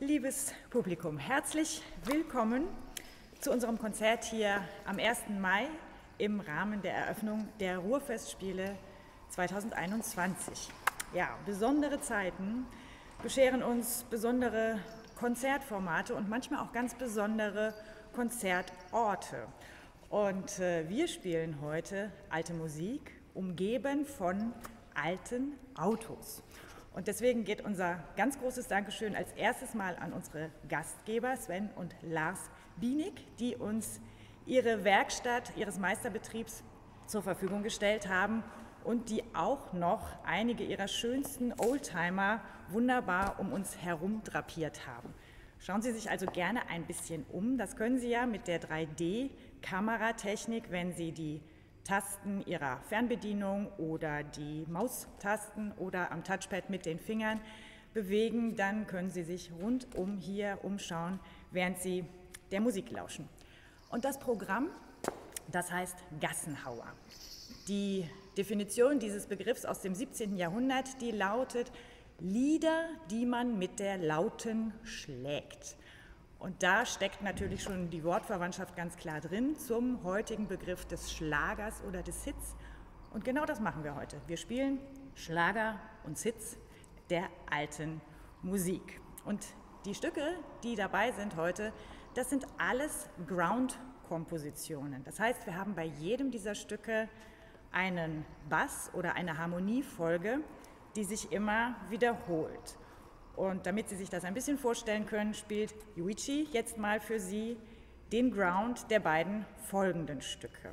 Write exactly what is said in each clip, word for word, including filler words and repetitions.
Liebes Publikum, herzlich willkommen zu unserem Konzert hier am ersten Mai im Rahmen der Eröffnung der Ruhrfestspiele zweitausendeinundzwanzig. Ja, besondere Zeiten bescheren uns besondere Konzertformate und manchmal auch ganz besondere Konzertorte. Und äh, wir spielen heute alte Musik, umgeben von alten Autos. Und deswegen geht unser ganz großes Dankeschön als erstes Mal an unsere Gastgeber Sven und Lars Bienig, die uns ihre Werkstatt ihres Meisterbetriebs zur Verfügung gestellt haben und die auch noch einige ihrer schönsten Oldtimer wunderbar um uns herum drapiert haben. Schauen Sie sich also gerne ein bisschen um. Das können Sie ja mit der drei D-Kameratechnik, wenn Sie die Tasten Ihrer Fernbedienung oder die Maustasten oder am Touchpad mit den Fingern bewegen, dann können Sie sich rundum hier umschauen, während Sie der Musik lauschen. Und das Programm, das heißt Gassenhauer. Die Definition dieses Begriffs aus dem siebzehnten Jahrhundert, die lautet Lieder, die man mit der Lauten schlägt. Und da steckt natürlich schon die Wortverwandtschaft ganz klar drin zum heutigen Begriff des Schlagers oder des Hits. Und genau das machen wir heute. Wir spielen Schlager und Hits der alten Musik. Und die Stücke, die dabei sind heute, das sind alles Ground-Kompositionen. Das heißt, wir haben bei jedem dieser Stücke einen Bass oder eine Harmoniefolge, die sich immer wiederholt. Und damit Sie sich das ein bisschen vorstellen können, spielt Yuichi jetzt mal für Sie den Ground der beiden folgenden Stücke.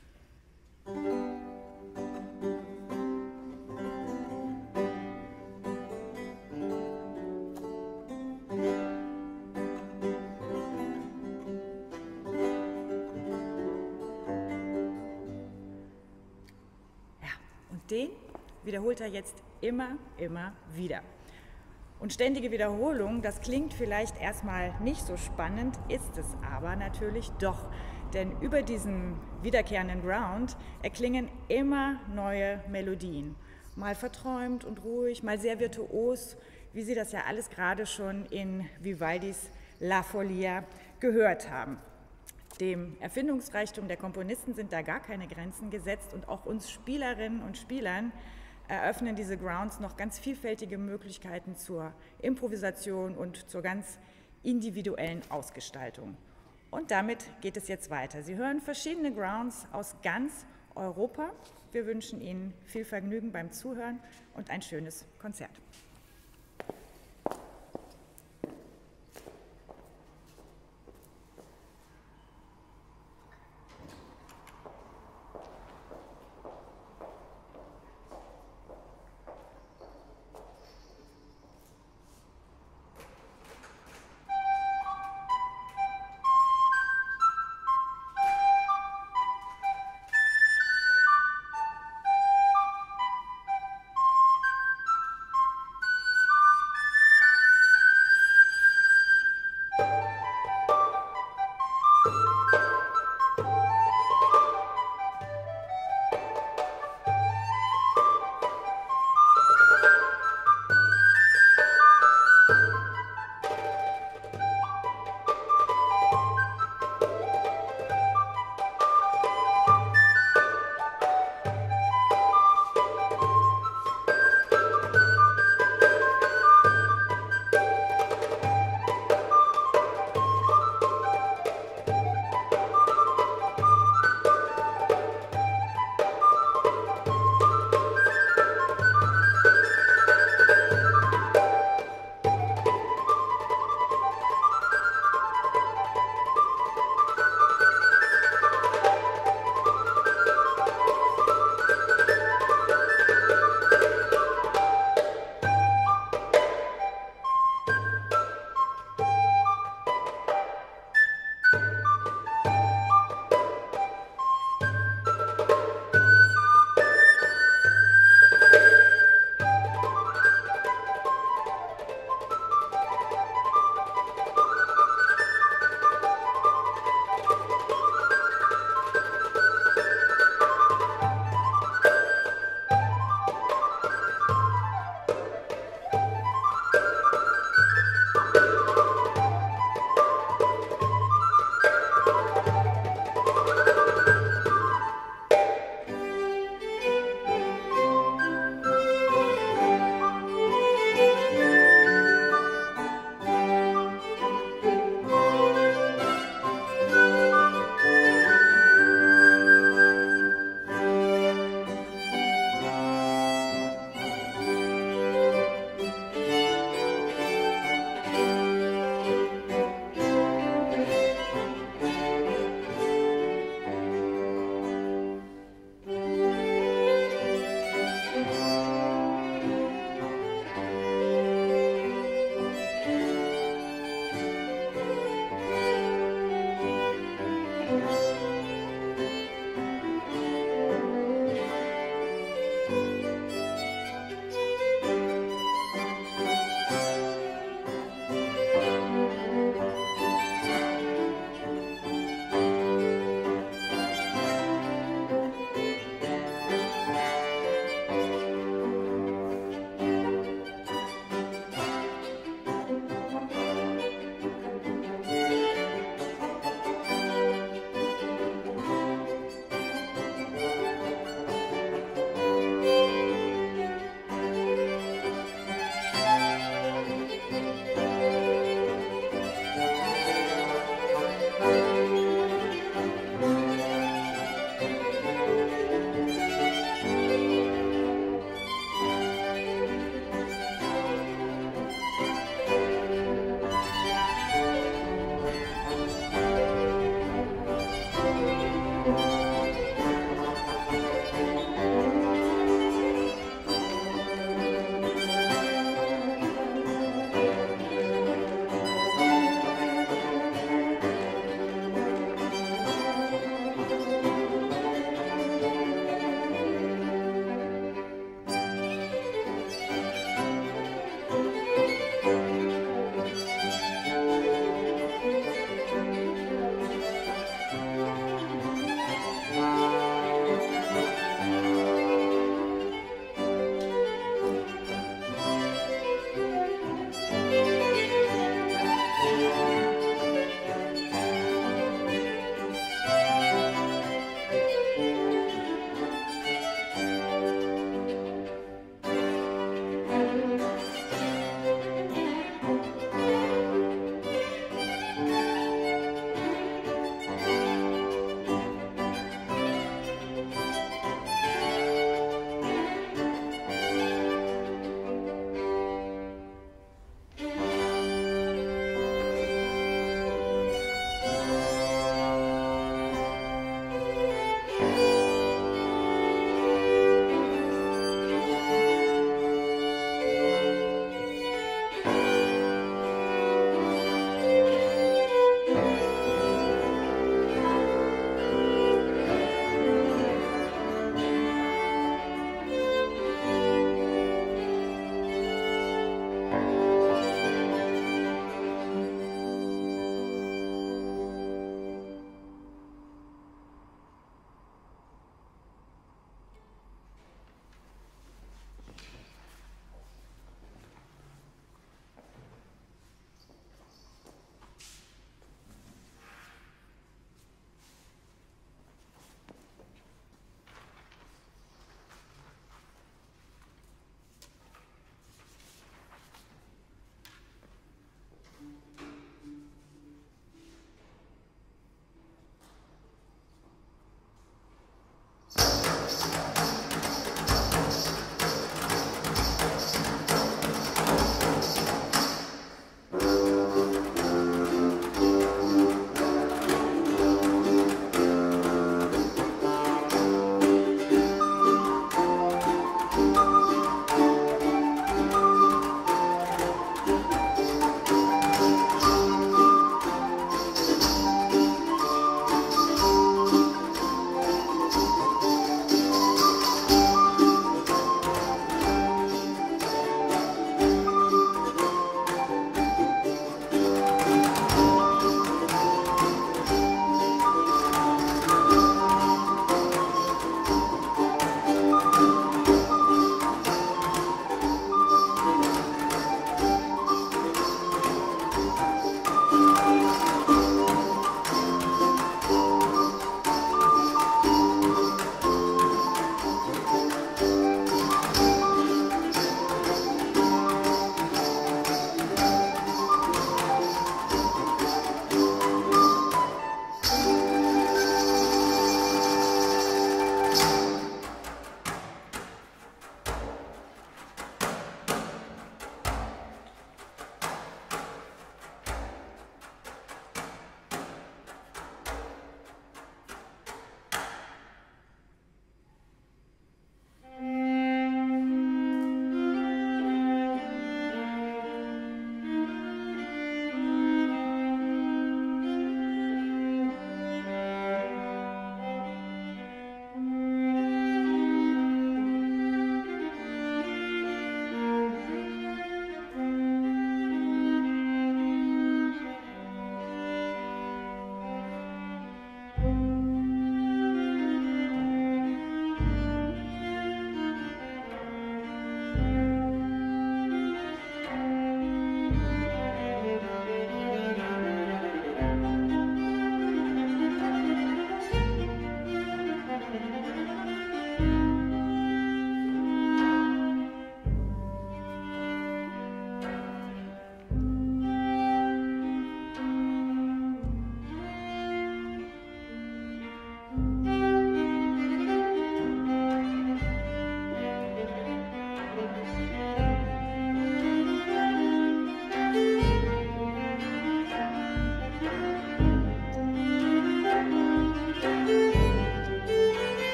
Ja, und den wiederholt er jetzt immer, immer wieder. Und ständige Wiederholung, das klingt vielleicht erstmal nicht so spannend, ist es aber natürlich doch. Denn über diesen wiederkehrenden Ground erklingen immer neue Melodien. Mal verträumt und ruhig, mal sehr virtuos, wie Sie das ja alles gerade schon in Vivaldis La Follia gehört haben. Dem Erfindungsreichtum der Komponisten sind da gar keine Grenzen gesetzt und auch uns Spielerinnen und Spielern eröffnen diese Grounds noch ganz vielfältige Möglichkeiten zur Improvisation und zur ganz individuellen Ausgestaltung. Und damit geht es jetzt weiter. Sie hören verschiedene Grounds aus ganz Europa. Wir wünschen Ihnen viel Vergnügen beim Zuhören und ein schönes Konzert.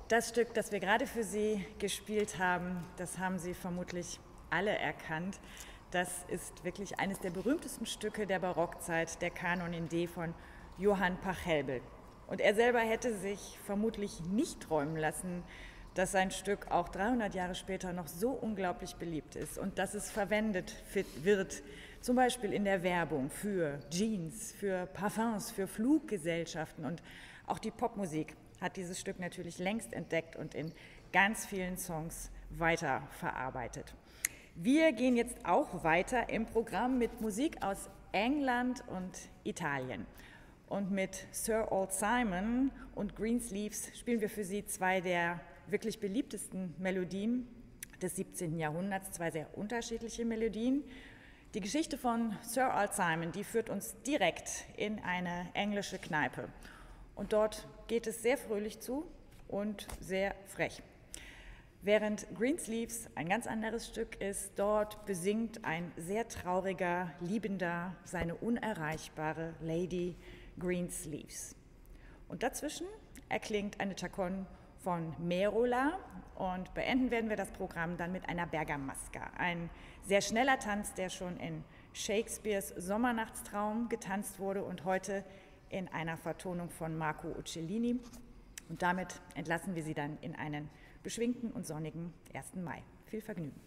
Das Stück, das wir gerade für Sie gespielt haben, das haben Sie vermutlich alle erkannt. Das ist wirklich eines der berühmtesten Stücke der Barockzeit, der Kanon in D von Johann Pachelbel. Und er selber hätte sich vermutlich nicht träumen lassen, dass sein Stück auch dreihundert Jahre später noch so unglaublich beliebt ist und dass es verwendet wird, zum Beispiel in der Werbung für Jeans, für Parfums, für Fluggesellschaften, und auch die Popmusik hat dieses Stück natürlich längst entdeckt und in ganz vielen Songs weiterverarbeitet. Wir gehen jetzt auch weiter im Programm mit Musik aus England und Italien. Und mit Sir Old Simon und Greensleeves spielen wir für Sie zwei der wirklich beliebtesten Melodien des siebzehnten Jahrhunderts, zwei sehr unterschiedliche Melodien. Die Geschichte von Sir Old Simon, die führt uns direkt in eine englische Kneipe. Und dort geht es sehr fröhlich zu und sehr frech. Während Greensleeves ein ganz anderes Stück ist, dort besingt ein sehr trauriger Liebender seine unerreichbare Lady Greensleeves. Und dazwischen erklingt eine Chaconne von Merola, und beenden werden wir das Programm dann mit einer Bergamasca, ein sehr schneller Tanz, der schon in Shakespeares Sommernachtstraum getanzt wurde und heute in einer Vertonung von Marco Uccellini. Und damit entlassen wir Sie dann in einen beschwingten und sonnigen ersten Mai. Viel Vergnügen.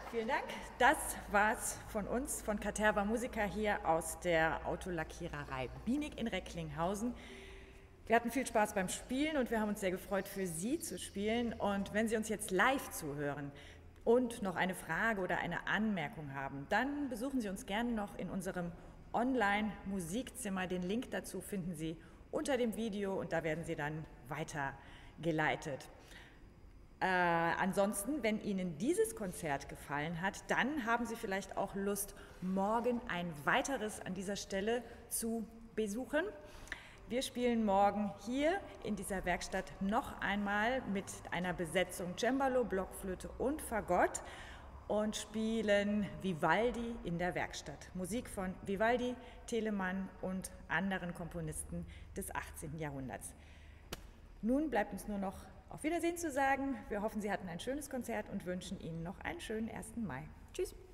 Vielen Dank. Das war's von uns, von Caterva Musica hier aus der Autolackiererei Bienig in Recklinghausen. Wir hatten viel Spaß beim Spielen und wir haben uns sehr gefreut, für Sie zu spielen. Und wenn Sie uns jetzt live zuhören und noch eine Frage oder eine Anmerkung haben, dann besuchen Sie uns gerne noch in unserem Online-Musikzimmer. Den Link dazu finden Sie unter dem Video und da werden Sie dann weitergeleitet. Äh, ansonsten, wenn Ihnen dieses Konzert gefallen hat, dann haben Sie vielleicht auch Lust, morgen ein weiteres an dieser Stelle zu besuchen. Wir spielen morgen hier in dieser Werkstatt noch einmal mit einer Besetzung Cembalo, Blockflöte und Fagott und spielen Vivaldi in der Werkstatt. Musik von Vivaldi, Telemann und anderen Komponisten des achtzehnten Jahrhunderts. Nun bleibt uns nur noch auf Wiedersehen zu sagen. Wir hoffen, Sie hatten ein schönes Konzert und wünschen Ihnen noch einen schönen ersten Mai. Tschüss!